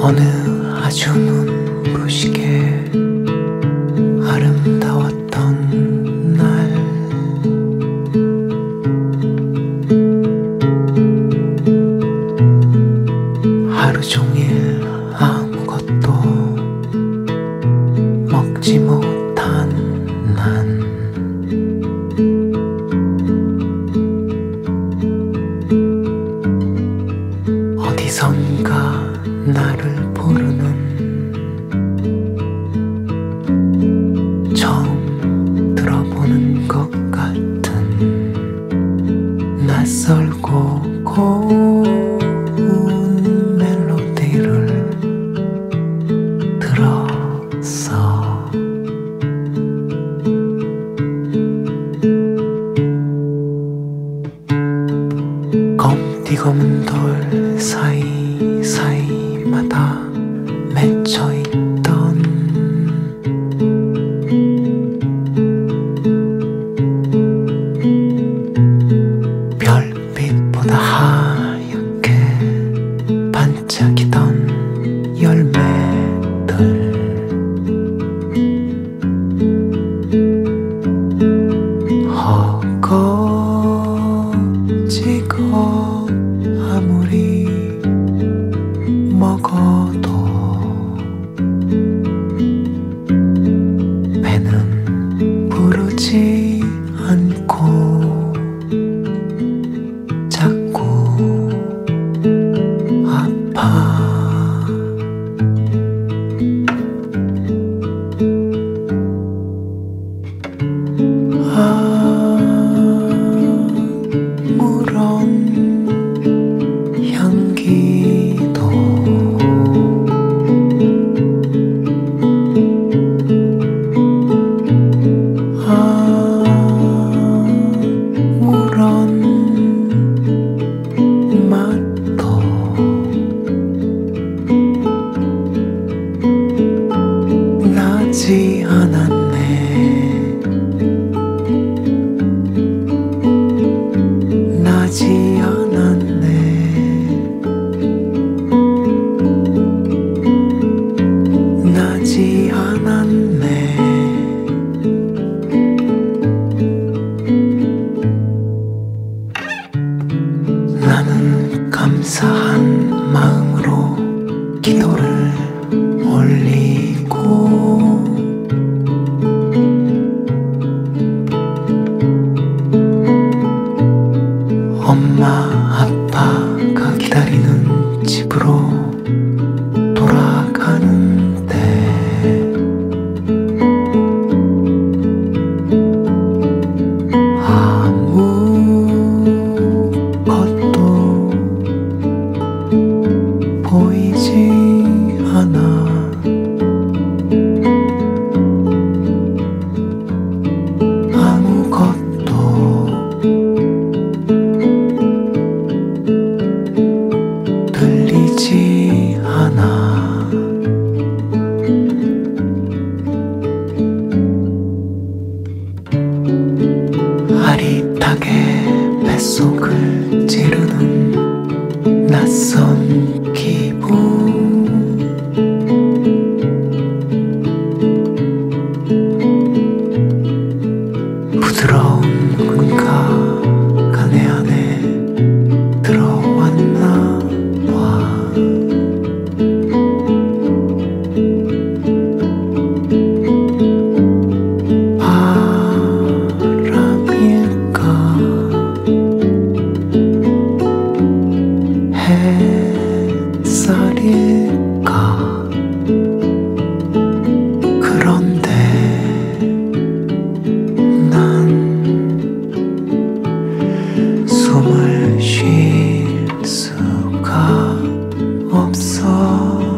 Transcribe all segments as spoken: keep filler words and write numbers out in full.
어느 아주 눈부시게 아름다웠던 날, 하루 종일 아무것도 먹지 못한 난 어디선가 나를 부르는 처음 들어보는 것 같은 낯설고 고운 멜로디를 들었어. 검디검은 돌 사이사이마다 맺혀있던 별빛보다 하얗게 반짝이던 열매들, 허겁지겁 아무리 먹어도 배는 부르지 않고 자꾸 아파. 아무런 향기도 아무런 맛도 나지 않았네. 나지 않았네. 나지 않았네. 나는 감사한 마음으로 기도를 올리고 엄마 아빠가 기다리는 집으로 돌아가는데 아무것도 보이지 않아. 아무것도 들리지 않아. 아릿하게 뱃속을 찌르는 낯선 기분, 부드러운 누군가가 내 안에 들어왔나 봐. 바람일까 햇살일까. 그런데 난 숨을 쉴 수가 없어.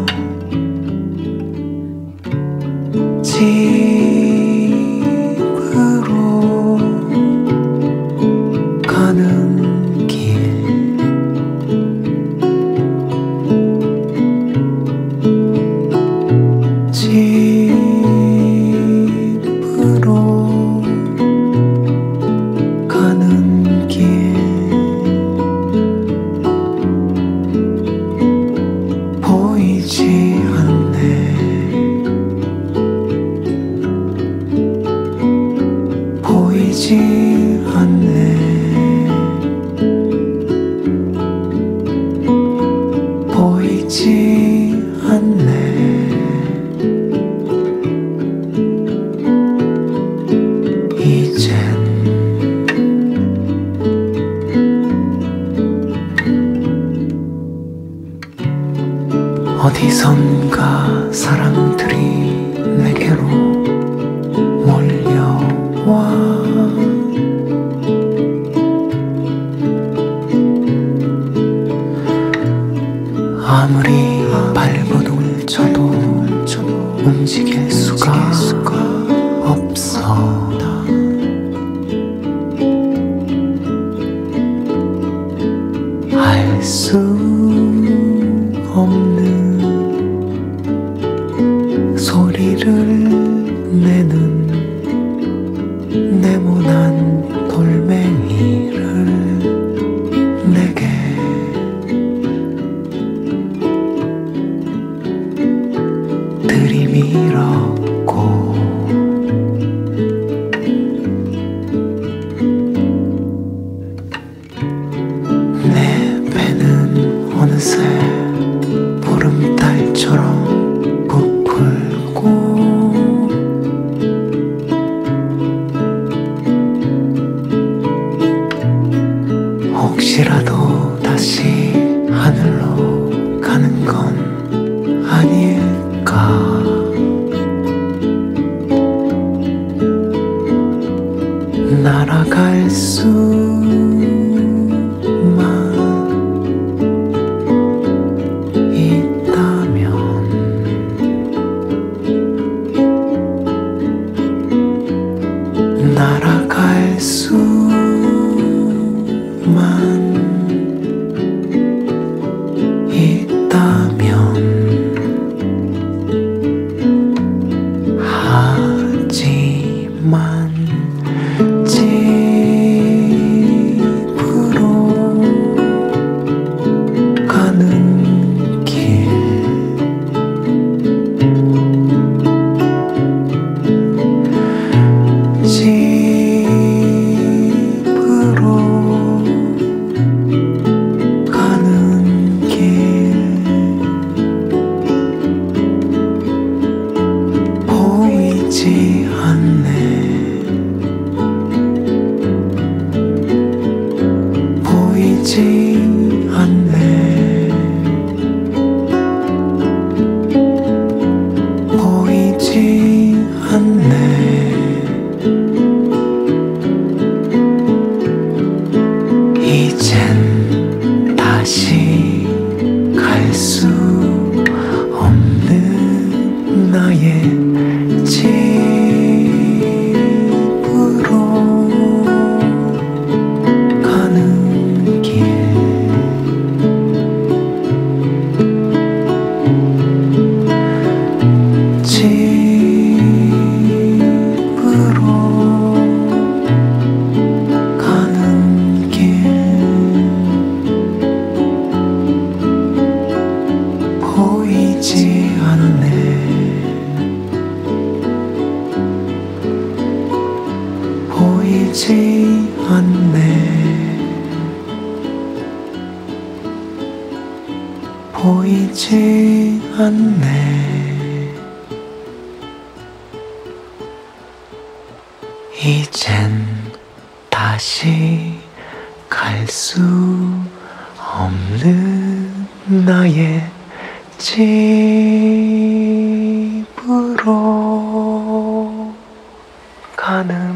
집으로 가는 길, 집으로 가는 길, 보이지 보이지 않네. 이젠 어디선가 사람들이 내게로 몰려와. 아무리 발버둥을 쳐도 움직일 수가 없어. 알 수 없는 소리를 내는 네모난 돌멩이를 내게 들이밀었고, 내 배는 어느새 보름달처럼 부풀고, 혹시라도 다시 하늘로 가는 건 아닐까. 날아갈 수만 있다면 날아갈 수만 있다면 하지만 집으로 가는 길, 집으로 가는 길 보이지 않네. 보이지 않네. 보이지 않네. 이젠 다시 갈 수 없는 나의 집으로 가는 길, 집으로 가는 길 보이지 않네. 보이지 않네. 보이지 않네. 이젠 다시 갈 수 없는 나의 집으로 가는